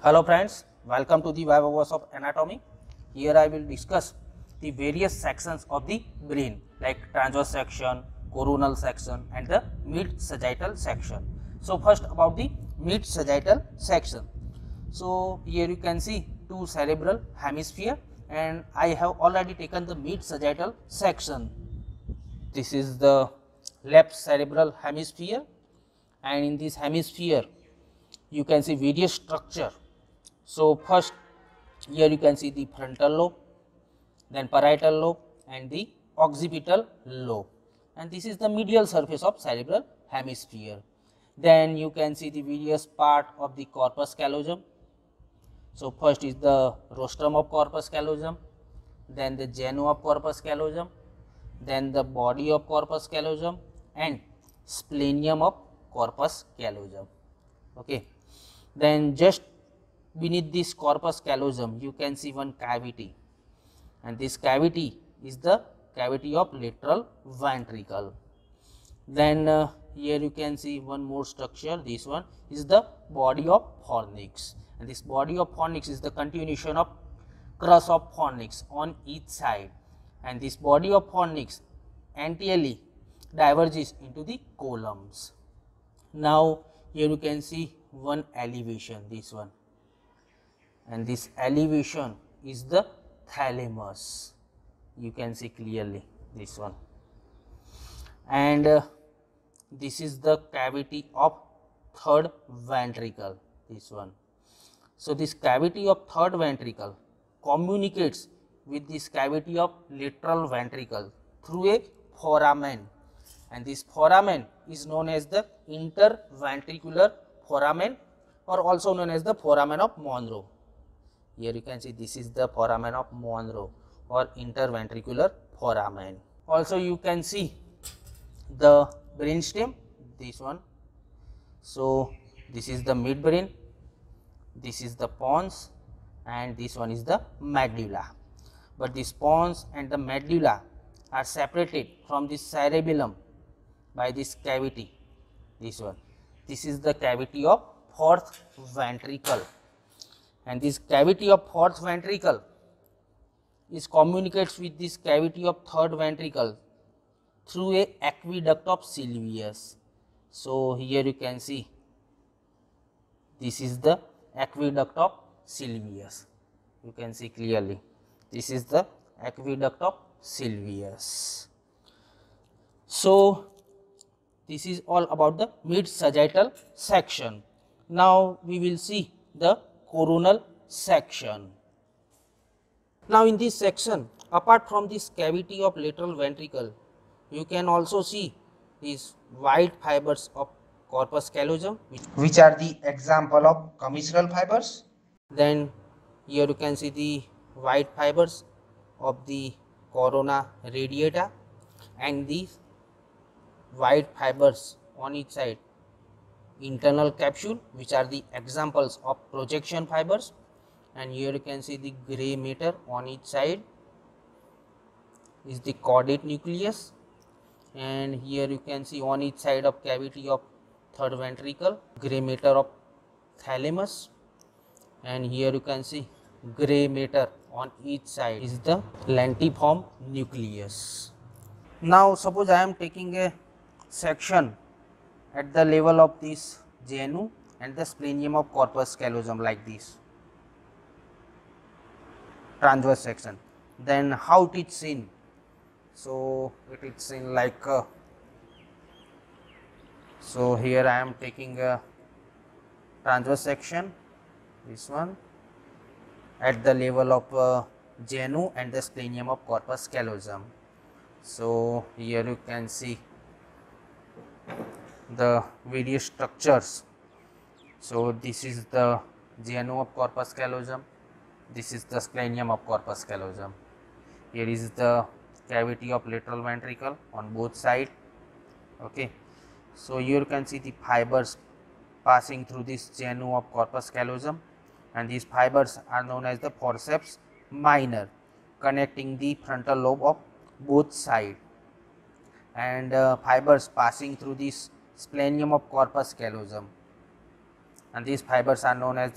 Hello friends, welcome to the Web Hours of Anatomy. Here I will discuss the various sections of the brain like transverse section, coronal section and the mid-sagittal section. So first about the mid-sagittal section. So here you can see two cerebral hemisphere and I have already taken the mid-sagittal section. This is the left cerebral hemisphere and in this hemisphere you can see various structure. So first here you can see the frontal lobe, then parietal lobe and the occipital lobe, and this is the medial surface of cerebral hemisphere. Then you can see the various part of the corpus callosum. So first is the rostrum of corpus callosum, then the genu of corpus callosum, then the body of corpus callosum and splenium of corpus callosum. Okay. Then just beneath this corpus callosum you can see one cavity, and this cavity is the cavity of lateral ventricle. Then here you can see one more structure. This one is the body of fornix, and this body of fornix is the continuation of crus of fornix on each side, and this body of fornix anteriorly diverges into the columns. Now here you can see one elevation, this one, and this elevation is the thalamus. You can see clearly this one, and this is the cavity of third ventricle, this one. So this cavity of third ventricle communicates with this cavity of lateral ventricle through a foramen, and this foramen is known as the interventricular foramen or also known as the foramen of Monro. Here you can see this is the foramen of Monro or interventricular foramen. Also you can see the brainstem, this one. So this is the midbrain, this is the pons and this one is the medulla. But this pons and the medulla are separated from the cerebellum by this cavity, this one. This is the cavity of fourth ventricle, and this cavity of fourth ventricle is communicates with this cavity of third ventricle through a aqueduct of Sylvius. So here you can see this is the aqueduct of Sylvius. You can see clearly this is the aqueduct of Sylvius. So this is all about the mid-sagittal section. Now we will see the coronal section. Now in this section, apart from this cavity of lateral ventricle, you can also see these white fibers of corpus callosum, which are the example of commissural fibers. Then here you can see the white fibers of the corona radiata and these white fibers on each side internal capsule, which are the examples of projection fibers. And here you can see the gray matter on each side is the caudate nucleus, and here you can see on each side of cavity of third ventricle gray matter of thalamus, and here you can see gray matter on each side is the lentiform nucleus. Now suppose I am taking a section at the level of this genu and the splenium of corpus callosum like this transverse section, then how it is seen? So it is seen like so here I am taking a transverse section, this one, at the level of genu and the splenium of corpus callosum. So here you can see the various structures. So this is the genu of corpus callosum, this is the splenium of corpus callosum, here is the cavity of lateral ventricle on both sides. Okay. So here you can see the fibers passing through this genu of corpus callosum, and these fibers are known as the forceps minor, connecting the frontal lobe of both sides, and fibers passing through this splenium of corpus callosum, and these fibers are known as the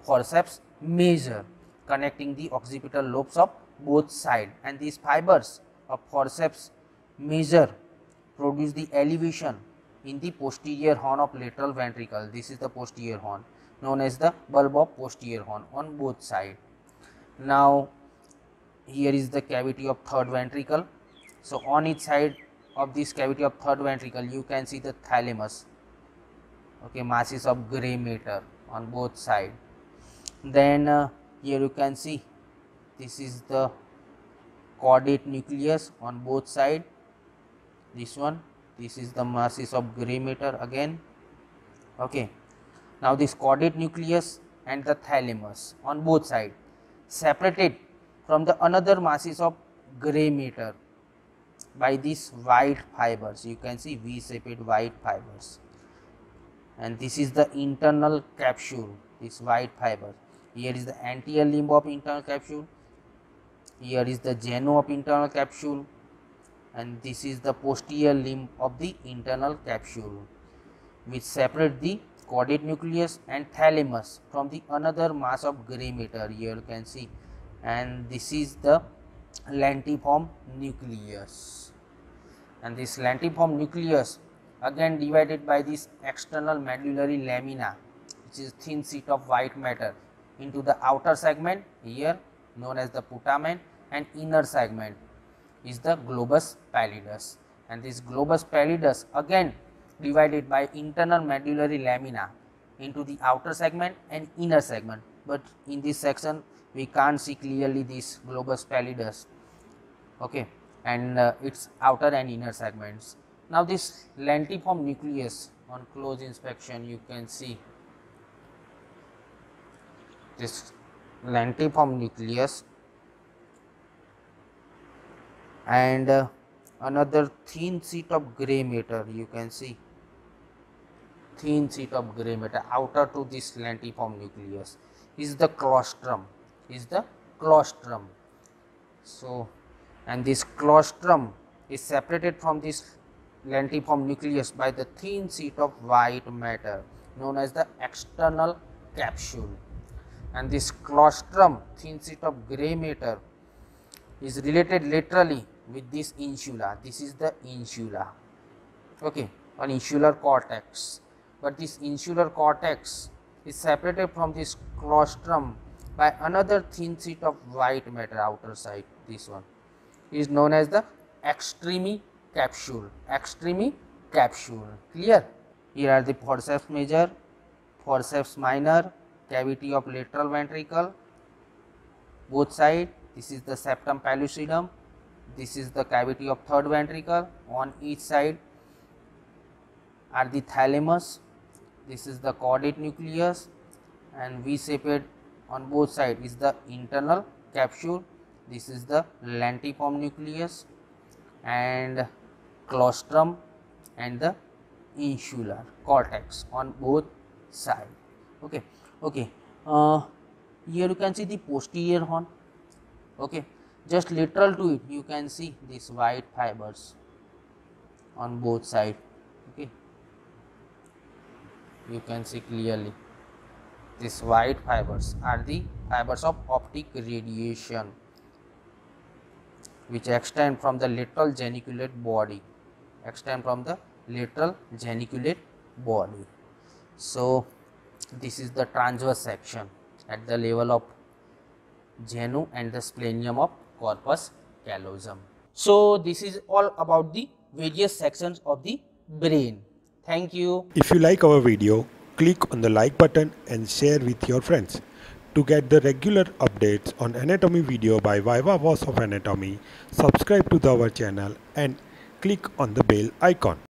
forceps major connecting the occipital lobes of both sides, and these fibers of forceps major produce the elevation in the posterior horn of lateral ventricle. This is the posterior horn known as the bulb of posterior horn on both sides. Now here is the cavity of third ventricle. So on each side of this cavity of third ventricle you can see the thalamus, okay, masses of gray matter on both sides. Then here you can see this is the caudate nucleus on both sides. This one, this is the masses of gray matter again, okay. Now this caudate nucleus and the thalamus on both sides separated from the another masses of gray matter by these white fibers. You can see V-shaped white fibers, and this is the internal capsule, this white fiber. Here is the anterior limb of internal capsule, here is the genu of internal capsule, and this is the posterior limb of the internal capsule, which separate the caudate nucleus and thalamus from the another mass of gray matter. Here you can see, and this is the lentiform nucleus, and this lentiform nucleus again divided by this external medullary lamina, which is thin sheet of white matter, into the outer segment here known as the putamen, and inner segment is the globus pallidus, and this globus pallidus again divided by internal medullary lamina into the outer segment and inner segment, but in this section we can't see clearly this globus pallidus, okay, and its outer and inner segments. Now this lentiform nucleus, on close inspection you can see this lentiform nucleus and another thin sheet of gray matter. You can see thin sheet of gray matter outer to this lentiform nucleus is the claustrum, So, and this claustrum is separated from this lentiform nucleus by the thin sheet of white matter known as the external capsule, and this claustrum, thin sheet of gray matter, is related laterally with this insula. This is the insula, okay, an insular cortex, but this insular cortex is separated from this claustrum by another thin sheet of white matter outer side. This one is known as the extreme capsule, clear. Here are the forceps major, forceps minor, cavity of lateral ventricle, both sides. This is the septum pellucidum, this is the cavity of third ventricle, on each side are the thalamus, this is the caudate nucleus, and V-shaped on both sides is the internal capsule, this is the lentiform nucleus and claustrum and the insular cortex on both sides, okay. Here you can see the posterior horn, okay, just lateral to it you can see these white fibers on both sides, okay, you can see clearly these white fibers are the fibers of optic radiation which extend from the lateral geniculate body, So this is the transverse section at the level of genu and the splenium of corpus callosum. So this is all about the various sections of the brain. Thank you. If you like our video, click on the like button and share with your friends. To get the regular updates on anatomy video by Viva Voice of Anatomy, subscribe to our channel and click on the bell icon.